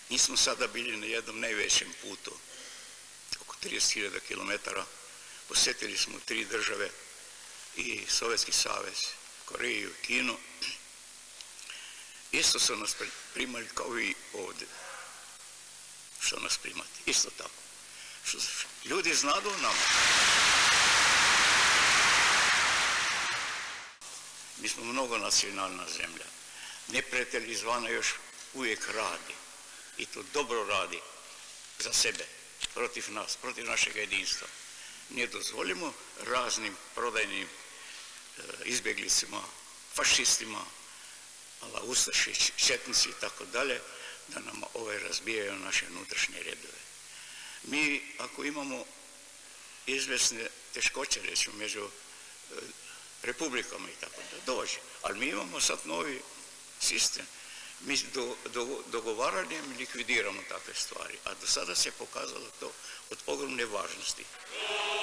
Mi smo sada bili na jednom najvećem putu, oko 30.000 km. Posjetili smo 3 države i Sovjetski savez, Koreju, Kinu. Isto su nas primali kao i ovdje. Što nas primati? Isto tako. Ljudi znadu nama. Mi smo mnogonacionalna zemlja. Neprijatelj izvana još uvijek radi. I to dobro radi za sebe, protiv nas, protiv našeg jedinstva. Ne dozvolimo raznim prodajnim izbjeglicima, fašistima, ustaši, četnici i tako dalje, da nam razbijaju naše unutrašnje redove. Mi, ako imamo izvjesne teškoće, recimo, među republikama i tako da dođe, ali mi imamo sad novi sistem. Mi dogovaranjem likvidiramo takve stvari, a do sada se pokazalo to od ogromne važnosti.